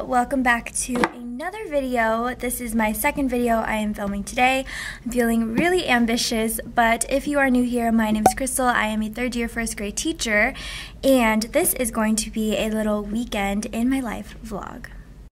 welcome back to another video. This is my second video I am filming today. I'm feeling really ambitious, but if you are new here, my name is Crystal. I am a third year first grade teacher, and this is going to be a little weekend in my life vlog.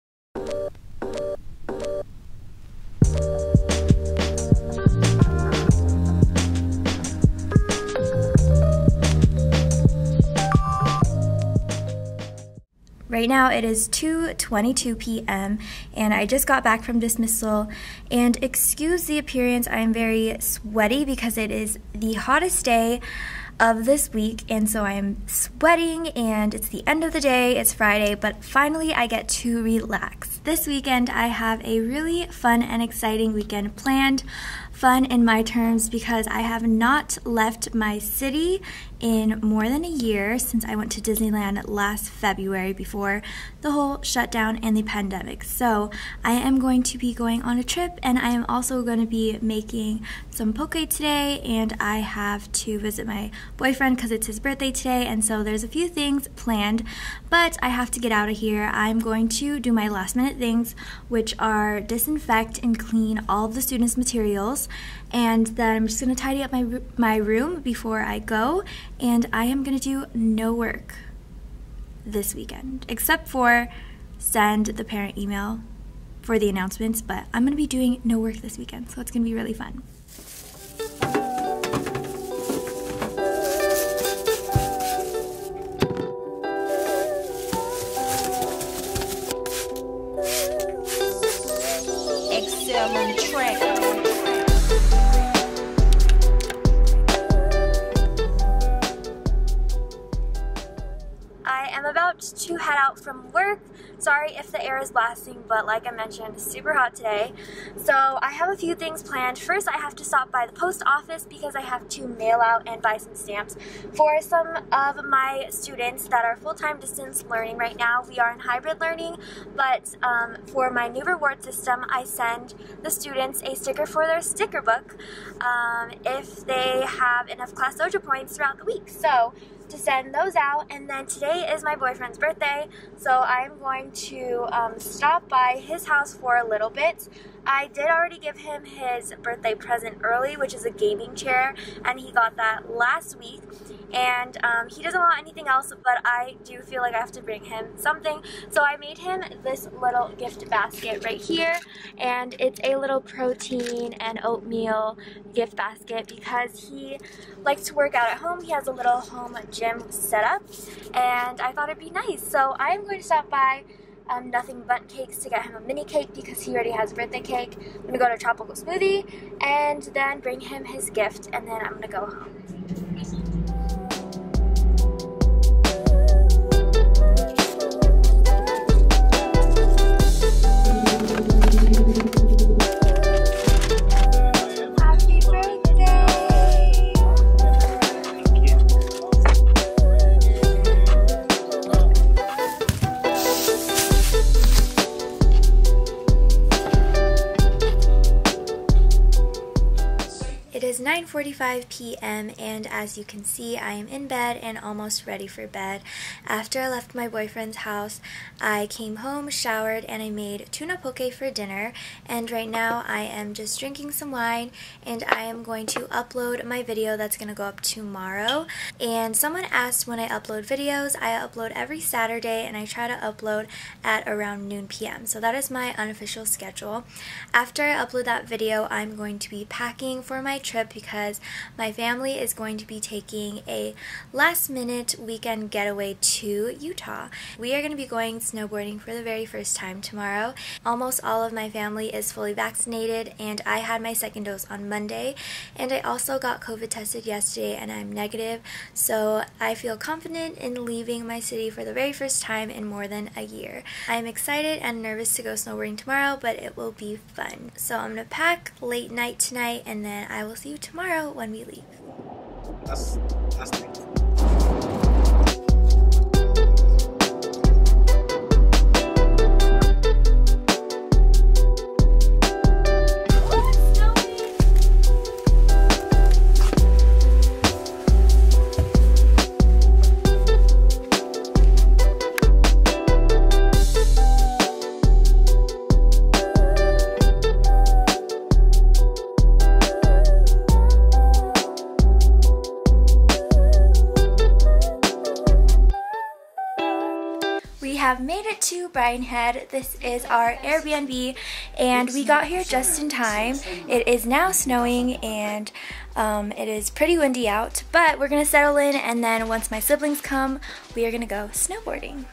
Right now it is 2:22 p.m. and I just got back from dismissal, and excuse the appearance, I am very sweaty because it is the hottest day of this week, and so I am sweating and it's the end of the day, it's Friday, but finally I get to relax. This weekend I have a really fun and exciting weekend planned. Fun in my terms because I have not left my city in more than a year since I went to Disneyland last February before the whole shutdown and the pandemic. So I am going to be going on a trip, and I am also going to be making some poke today, and I have to visit my boyfriend because it's his birthday today, and so there's a few things planned, but I have to get out of here. I'm going to do my last minute things, which are disinfect and clean all of the students' materials, and then I'm just going to tidy up my room before I go, and I am going to do no work this weekend, except for send the parent email for the announcements, but I'm going to be doing no work this weekend, so it's going to be really fun. I'm about to head out from work. Sorry if the air is blasting, but like I mentioned, it's super hot today. So I have a few things planned. First, I have to stop by the post office because I have to mail out and buy some stamps for some of my students that are full-time distance learning right now. We are in hybrid learning, but for my new reward system, I send the students a sticker for their sticker book if they have enough Class Dojo points throughout the week. So to send those out, and then today is my boyfriend's birthday, so I'm going to stop by his house for a little bit. I did already give him his birthday present early, which is a gaming chair, and he got that last week, and he doesn't want anything else, but I do feel like I have to bring him something, so I made him this little gift basket right here, and it's a little protein and oatmeal gift basket because he likes to work out at home. He has a little home gym set up, and I thought it'd be nice, so I'm going to stop by Nothing But Cakes to get him a mini cake because he already has a birthday cake. I'm going to go to Tropical Smoothie and then bring him his gift, and then I'm going to go home. It is 9:45 p.m. and as you can see, I am in bed and almost ready for bed. After I left my boyfriend's house, I came home, showered, and I made tuna poke for dinner, and right now I am just drinking some wine, and I am going to upload my video that's going to go up tomorrow. And someone asked when I upload videos. I upload every Saturday, and I try to upload at around noon p.m. So that is my unofficial schedule. After I upload that video, I'm going to be packing for my trip because my family is going to be taking a last-minute weekend getaway to Utah. We are going to be going snowboarding for the very first time tomorrow. Almost all of my family is fully vaccinated, and I had my second dose on Monday, and I also got COVID tested yesterday and I'm negative, so I feel confident in leaving my city for the very first time in more than a year. I'm excited and nervous to go snowboarding tomorrow, but it will be fun. So I'm going to pack late night tonight, and then I will see you tomorrow when we leave. That's nice. have made it to Brighton Head. This is our Airbnb and we got here just in time. It is now snowing and it is pretty windy out, but we're gonna settle in and then once my siblings come, we are gonna go snowboarding.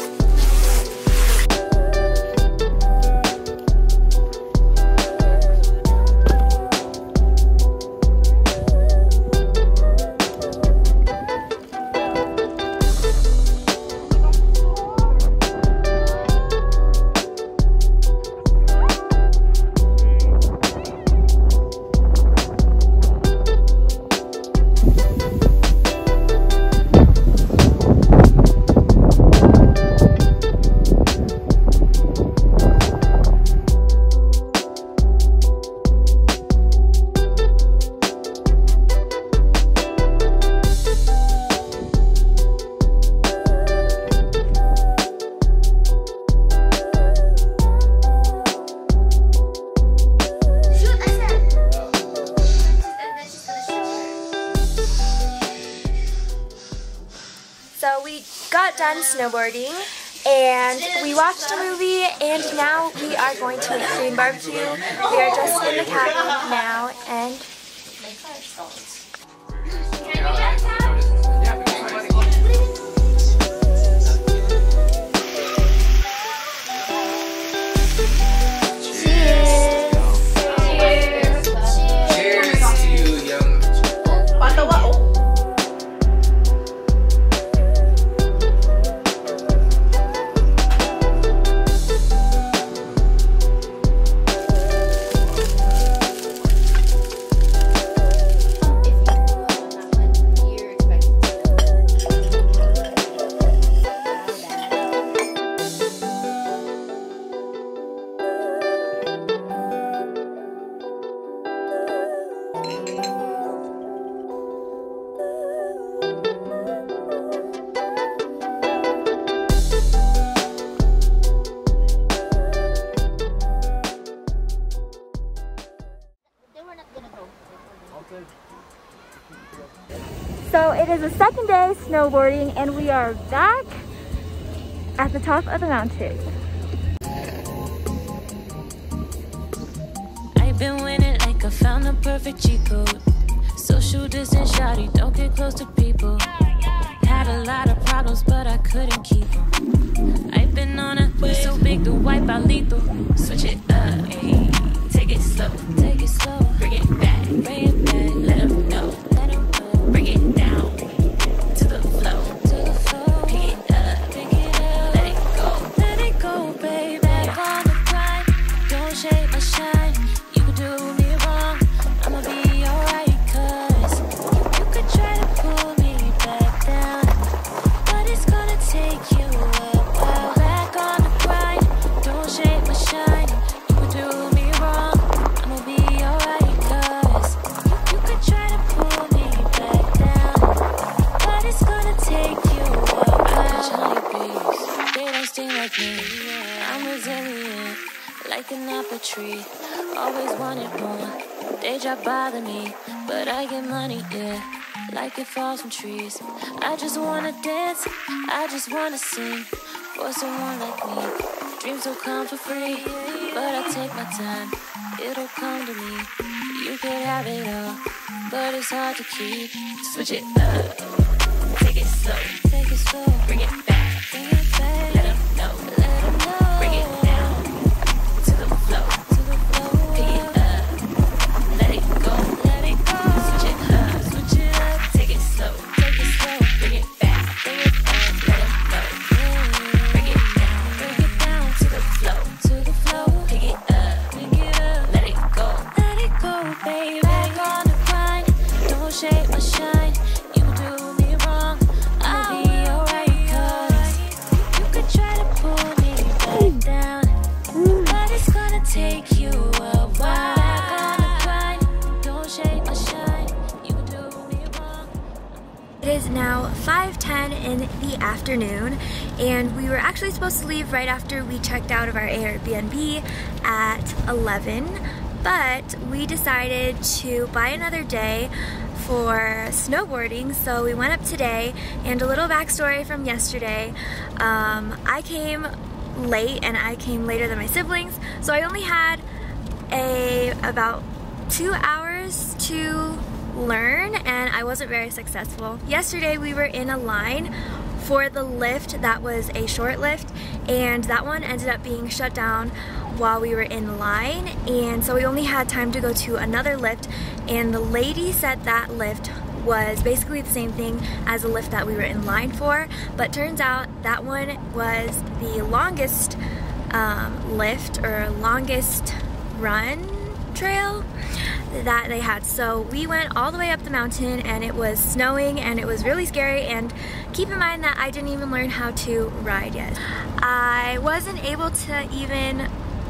So we got done snowboarding and we watched a movie and now we are going to a Korean barbecue. We are just in the cabin now and so it is the second day snowboarding and we are back at the top of the mountain. I've been winning like I found the perfect cheat code. Social distance, shawty, don't get close to people. Had a lot of problems, but I couldn't keep them. I've been on a way so big to wipe out lethal. Switch it up, ayy. Take it slow, bring it back, let them know. Bring it down to the flow, pick it up, let it go, baby. Back on the grind, don't shake my shine. You could do me wrong, I'ma be alright, 'cause you could try to pull me back down, but it's gonna take you a while. Back on the grind, don't shake my shine. You could do me wrong, I'ma be alright, 'cause you could try to pull me back down, but it's gonna take you a while. Honeybees, they don't sting like me. I'm resilient, like an apple tree. Always wanted more. They try bother me, but I get money, yeah, like it falls from trees. I just wanna dance, I just wanna sing for someone like me. Dreams will come for free, but I take my time. It'll come to me. You could have it all, but it's hard to keep. Switch it up, take it slow, bring it back, let them know, bring it down to the flow, pick it up, let it go, switch it up, take it slow, bring it back, let them know, bring it down to the flow, pick it up, let it go, baby. Back on the grind, don't shake my shine. You do me wrong, I'll be alright, 'cause you could try to pull me back down, but it's gonna take you a while. Back on the grind, don't shake my shine. You do me wrong. It is now 5:10 in the afternoon and we were actually supposed to leave right after we checked out of our Airbnb at 11, but we decided to buy another day for snowboarding, so we went up today. And a little backstory from yesterday, I came late and I came later than my siblings, so I only had about 2 hours to learn and I wasn't very successful. Yesterday we were in a line for the lift that was a short lift, and that one ended up being shut down while we were in line, and so we only had time to go to another lift, and the lady said that lift was basically the same thing as the lift that we were in line for, but turns out that one was the longest lift or longest run trail that they had. So we went all the way up the mountain and it was snowing and it was really scary, and keep in mind that I didn't even learn how to ride yet. I wasn't able to even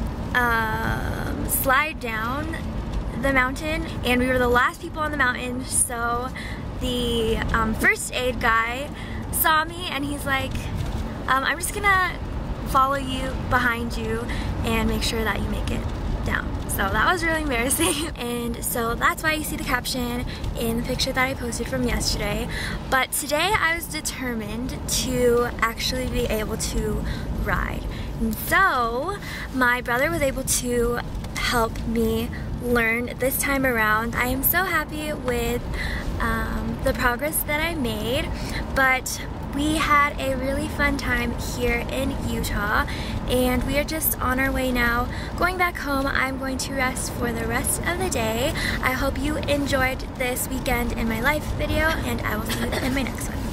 slide down the mountain, and we were the last people on the mountain, so the first aid guy saw me and he's like, I'm just gonna follow you behind you and make sure that you make it down. So that was really embarrassing, and so that's why you see the caption in the picture that I posted from yesterday. But today I was determined to actually be able to ride, and so my brother was able to help me learn this time around. I am so happy with the progress that I made, but we had a really fun time here in Utah, and we are just on our way now going back home. I'm going to rest for the rest of the day. I hope you enjoyed this weekend in my life video, and I will see you in my next one.